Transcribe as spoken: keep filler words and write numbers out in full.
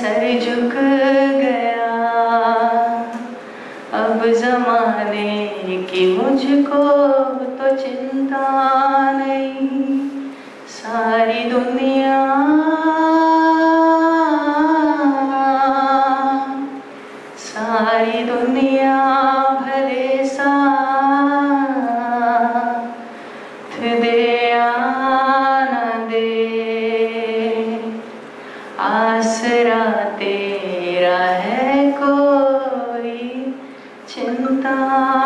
Sir झुक गया, अब जमाने की मुझको तो चिंता नहीं। सारी दुनिया सारी दुनिया भले साथ दे आना दे, आसरा तेरा है कोई चिंता